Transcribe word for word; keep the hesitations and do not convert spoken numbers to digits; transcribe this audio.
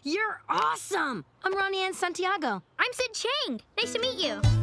You're awesome! I'm Ronnie Ann Santiago. I'm Sid Chang. Nice to meet you.